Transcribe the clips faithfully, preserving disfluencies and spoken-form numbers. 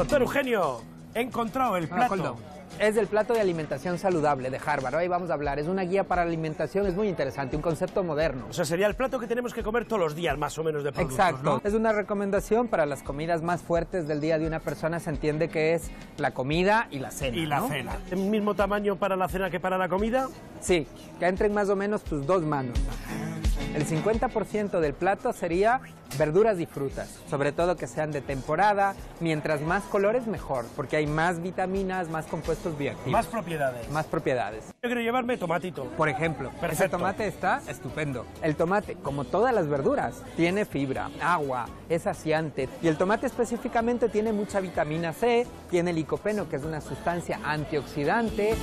Doctor Eugenio, he encontrado el plato. Hola, es el plato de alimentación saludable de Harvard. Hoy vamos a hablar, es una guía para la alimentación, es muy interesante, un concepto moderno. O sea, sería el plato que tenemos que comer todos los días, más o menos, de productos, Exacto, ¿no? es una recomendación para las comidas más fuertes del día de una persona. Se entiende que es la comida y la cena, Y la ¿no? cena. ¿El mismo tamaño para la cena que para la comida? Sí, que entren más o menos tus dos manos. El cincuenta por ciento del plato sería verduras y frutas, sobre todo que sean de temporada. Mientras más colores, mejor, porque hay más vitaminas, más compuestos bioactivos. Más propiedades. Más propiedades. Yo quiero llevarme tomatito. Por ejemplo, Perfecto. ese tomate está estupendo. El tomate, como todas las verduras, tiene fibra, agua, es saciante. Y el tomate específicamente tiene mucha vitamina C, tiene licopeno, que es una sustancia antioxidante.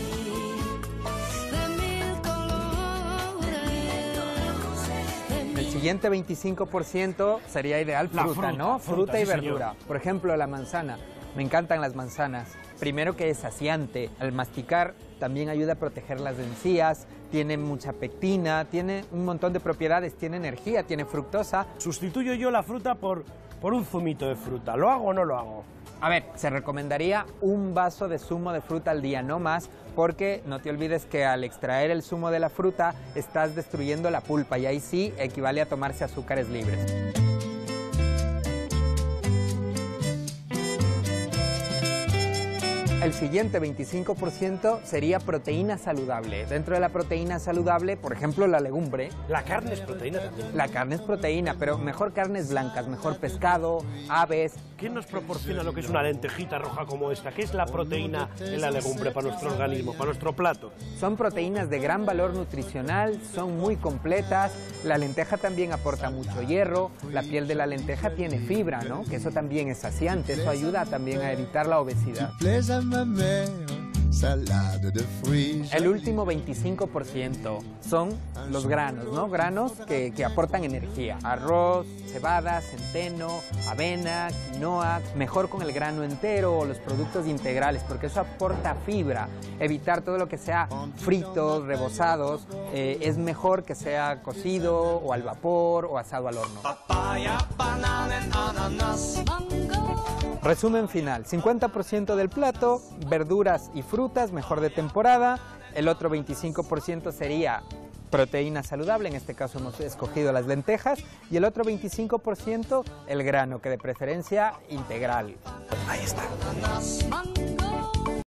El siguiente veinticinco por ciento sería ideal fruta, La fruta, ¿no? fruta, Fruta y sí, verdura. señor. Por ejemplo, la manzana. Me encantan las manzanas. Primero que es saciante. Al masticar también ayuda a proteger las encías. Tiene mucha pectina, tiene un montón de propiedades. Tiene energía, tiene fructosa. Sustituyo yo la fruta por, por un zumito de fruta. ¿Lo hago o no lo hago? A ver, se recomendaría un vaso de zumo de fruta al día, no más, porque no te olvides que al extraer el zumo de la fruta estás destruyendo la pulpa y ahí sí equivale a tomarse azúcares libres. El siguiente veinticinco por ciento sería proteína saludable. Dentro de la proteína saludable, por ejemplo, la legumbre. La carne es proteína también. La carne es proteína, pero mejor carnes blancas, mejor pescado, aves. ¿Qué nos proporciona lo que es una lentejita roja como esta? ¿Qué es la proteína en la legumbre para nuestro organismo, para nuestro plato? Son proteínas de gran valor nutricional, son muy completas. La lenteja también aporta mucho hierro. La piel de la lenteja tiene fibra, ¿no? Que eso también es saciante, eso ayuda también a evitar la obesidad. El último veinticinco por ciento son los granos, ¿no? Granos que, que aportan energía. Arroz, cebada, centeno, avena, quinoa. Mejor con el grano entero o los productos integrales, porque eso aporta fibra. Evitar todo lo que sea fritos, rebozados. Eh, es mejor que sea cocido o al vapor o asado al horno. Papaya, banana and ananas, mango. Resumen final, cincuenta por ciento del plato, verduras y frutas, mejor de temporada. El otro veinticinco por ciento sería proteína saludable, en este caso hemos escogido las lentejas. Y el otro veinticinco por ciento el grano, que de preferencia integral. Ahí está. Ananas, mango.